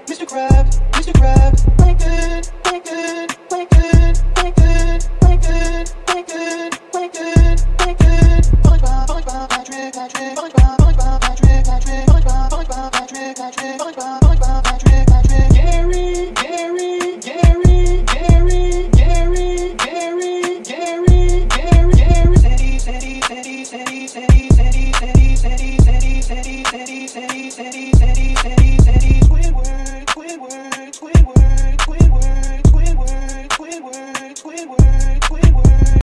Mr. Crab, Mr. Crab, play good, play good, play good, play good, play good, play good, play good, play good. SpongeBob, Patrick, SpongeBob, Patrick, SpongeBob, Patrick, SpongeBob, Patrick, Gary, Gary, Gary, Gary, Gary, Gary, Gary, Gary, Gary, Sadie, Sadie, Sadie, Sadie, Sadie, Sadie, Sadie, Sadie, Sadie, Sadie, Sadie, Sadie, Sadie, Sadie, Sadie.